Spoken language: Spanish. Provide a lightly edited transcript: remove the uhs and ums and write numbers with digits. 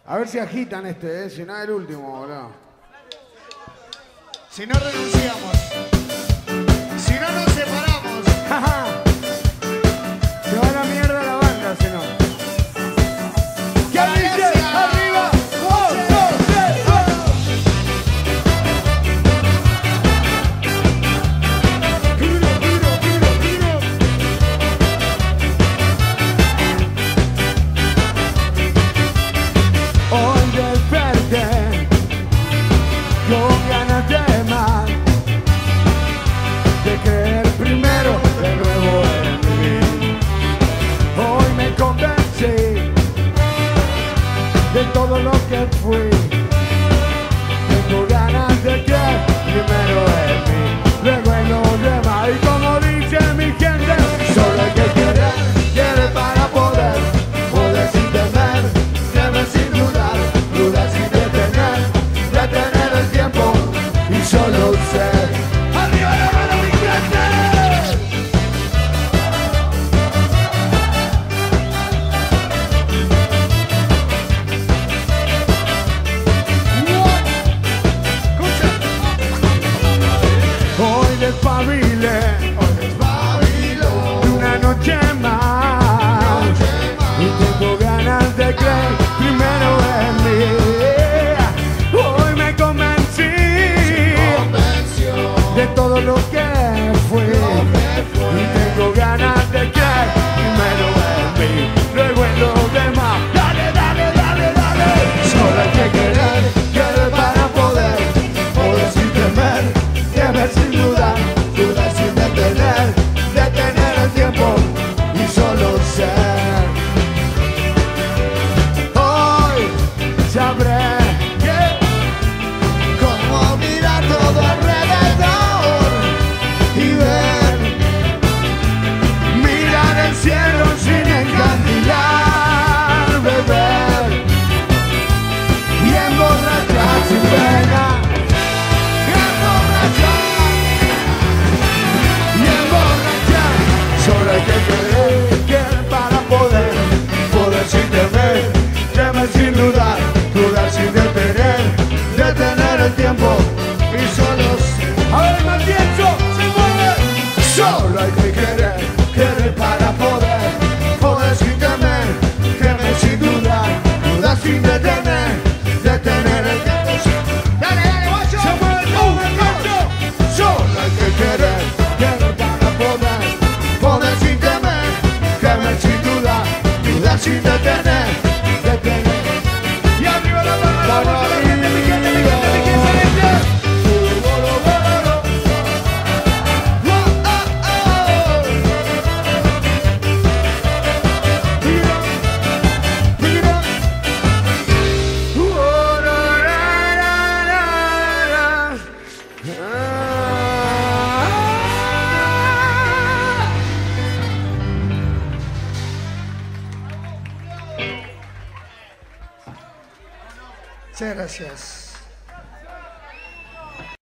A ver si agitan si no es el último, boludo. Si no renunciamos. Si no nos separamos. Se va a la mierda la banda, si no. ¿Qué dice? ¡Arriba! ¡1, 2, 3! Hoy desperté con ganas de más, de creer primero de nuevo en mí. Hoy me convencí de todo lo que fui. Tengo ganas de creer primero en mí, luego en los demás. Y como dice mi gente, solo hay que querer para poder, poder sin temer, temer sin dudar, dudar sin detener el tiempo y solo ser. ¡Arriba la mano, mi gente! Hoy despabilé una noche más y tengo ganas de creer primero en mí. Hoy me convencí de todo lo que fui y tengo ganas de creer primero en mí, luego en los demás. Dale, dale, dale, dale. Solo hay que querer para poder, poder sin temer, temer sin dudar, dudar sin detener el tiempo y solo ser. Hoy sabré cómo mirar todo alrededor y ver, mirar el cielo sin encandilar, beber y emborrachar sin pena. Solo hay que querer para poder, poder sin temer, temer sin dudar, dudar sin detener el tiempo y solo ser. A ver, Matienzo, se mueve. Solo hay que querer para poder, poder sin temer, temer sin dudar, dudar sin detener el tiempo. Dale, dale, guacho. Se mueve el mundo. Solo hay que querer para poder, poder sin temer sin dudar, dudar sin detener. Y arriba la mano, mi gente, mi gente. Muchas gracias.